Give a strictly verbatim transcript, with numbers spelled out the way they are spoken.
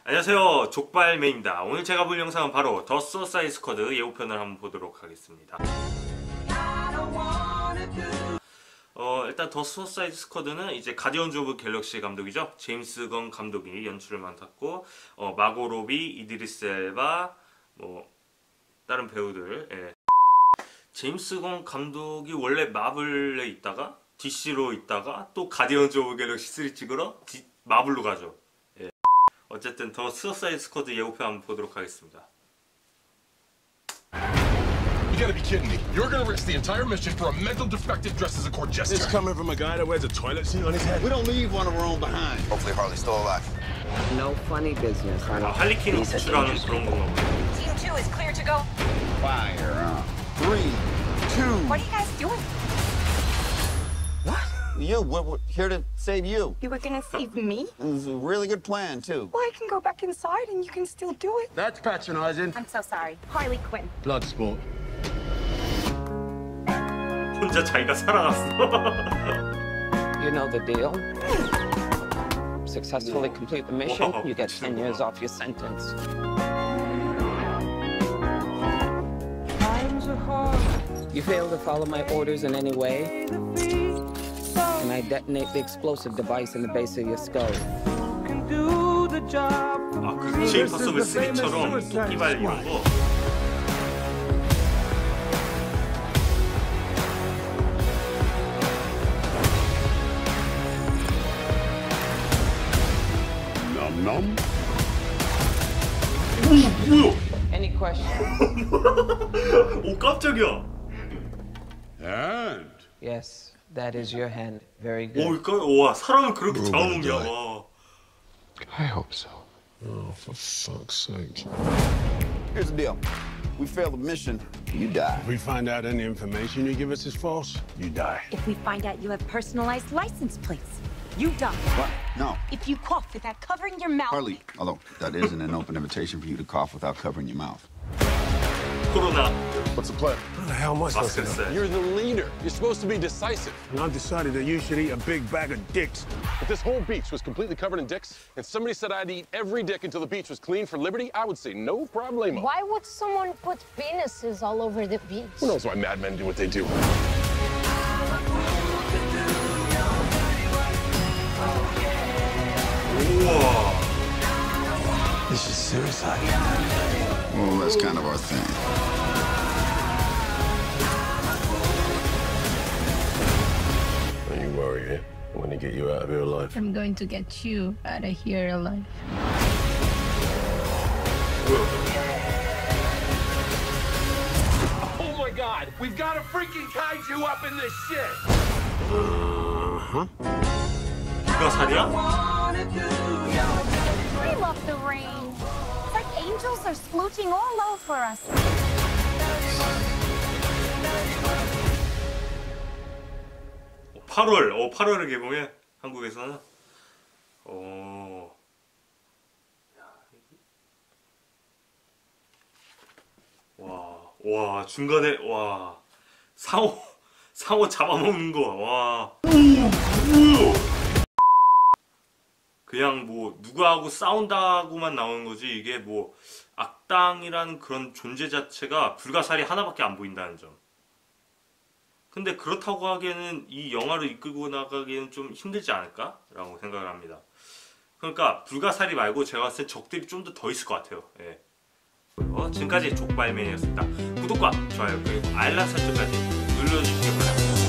안녕하세요, 족발맨입니다. 오늘 제가 볼 영상은 바로 더 수어사이드 스쿼드 예고편을 한번 보도록 하겠습니다. 어, 일단 더 수어사이드 스쿼드는 이제 가디언즈 오브 갤럭시 감독이죠. 제임스 건 감독이 연출을 맡았고, 어, 마고 로비, 이드리스 엘바, 뭐 다른 배우들. 예. 제임스 건 감독이 원래 마블에 있다가 디씨로 있다가 또 가디언즈 오브 갤럭시 쓰리 찍으러 디, 마블로 가죠. 예. 어쨌든 더 수어사이드 스쿼드 예고편 한번 보도록 하겠습니다. You gotta be kidding me. You're gonna risk the entire mission for a mental defective dressed as a court jester. It's coming from a guy that wears a toilet seat on his head. We don't leave one of our own behind. Hopefully Harley's still alive. No funny business. 아, 할리퀸을 구출하는 그런 건가 보네. Team two is clear to go. Fire on. Three, two. What are you guys doing? What? You. We're, we're here to save you. You were gonna save me? It was a really good plan, too. Well, I can go back inside and you can still do it. That's patronizing. I'm so sorry. Harley Quinn. Blood sport. 혼자 자기가 살아갔어. You know the deal. Successfully complete the mission, Whoa, you get ten years off your sentence. You fail to follow my orders in any way, and I detonate the explosive device in the base of your skull. 아, 그 미션 임파서블 쓰리처럼 토끼발 이런 거. Num? 오, 뭐야? Any question? 오, 깜짝이야. And? Yes, that is your hand. Very 오, good. 이거 와, 사람을 그렇게 잡아먹냐, 와. I hope so. Oh, for fuck's sake. Here's the deal. We fail the mission, you die. If we find out any information you give us is false, you die. If we find out you have personalized license plates, you die. What? No. If you cough without covering your mouth. Harley, although that isn't an open invitation for you to cough without covering your mouth. 코로나 What's the plan? What the hell am I supposed to do? 마스크. You're the leader. You're supposed to be decisive. And I've decided that you should eat a big bag of dicks. If this whole beach was completely covered in dicks, and somebody said I'd eat every dick until the beach was clean for liberty, I would say no problemo. Why would someone put penises all over the beach? Who knows why madmen do what they do? 우와. This is suicide. Well, that's kind of our thing. Don't you worry, eh? I'm gonna get you out of here alive. I'm going to get you out of here alive. Oh my God! We've got a freaking kaiju up in this shit! Uh-huh. 불가사리야? I love the rain. It's like angels are splooching all over us. 팔월, 어, 팔월에 개봉해, 한국에서는. 어. 와, 와, 중간에, 와. 상어, 상어 잡아먹는 거, 와. 오, 뭐야? 그냥 뭐, 누구하고 싸운다고만 나오는 거지, 이게 뭐, 악당이라는 그런 존재 자체가 불가사리 하나밖에 안 보인다는 점. 근데 그렇다고 하기에는 이 영화를 이끌고 나가기에는 좀 힘들지 않을까? 라고 생각을 합니다. 그러니까 불가사리 말고 제가 봤을 때 적들이 좀 더 더 있을 것 같아요. 예. 어, 지금까지 족발맨이었습니다. 구독과 좋아요 그리고 알람 설정까지 눌러주시기 바랍니다.